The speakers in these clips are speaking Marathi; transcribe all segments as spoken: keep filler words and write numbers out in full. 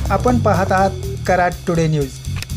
आपण पाहत आहात कराड टुडे न्यूज।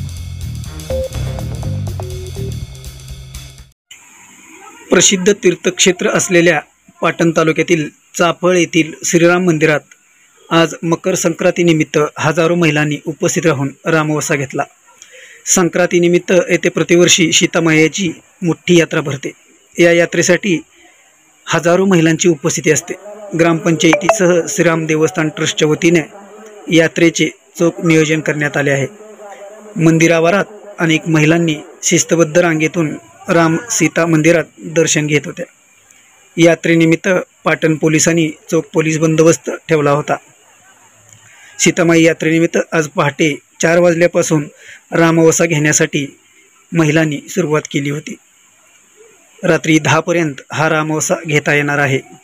प्रसिद्ध तीर्थक्षेत्र असलेल्या पाटण तालुक्यातील चाफळ येथील श्रीराम मंदिरात आज मकर संक्रांतीनिमित्त हजारो महिलांनी उपस्थित राहून रामवसा घेतला। संक्रांतीनिमित्त येथे प्रतिवर्षी सीतामायेची मोठी यात्रा भरते। या यात्रेसाठी हजारो महिलांची उपस्थिती असते। ग्रामपंचायतीसह श्रीराम देवस्थान ट्रस्टच्या वतीने यात्रेचे चोख नियोजन करण्यात आले आहे। मंदिरावरात अनेक महिलांनी शिस्तबद्ध रांगेतून राम सीता मंदिरात दर्शन घेत होत्या। यात्रेनिमित्त पाटण पोलिसांनी चोख पोलीस बंदोबस्त ठेवला होता। सीतामाई यात्रेनिमित्त आज पहाटे चार वाजल्यापासून रामवसा घेण्यासाठी महिलांनी सुरुवात केली होती। रात्री दहा पर्यंत हा रामवसा घेता येणार आहे।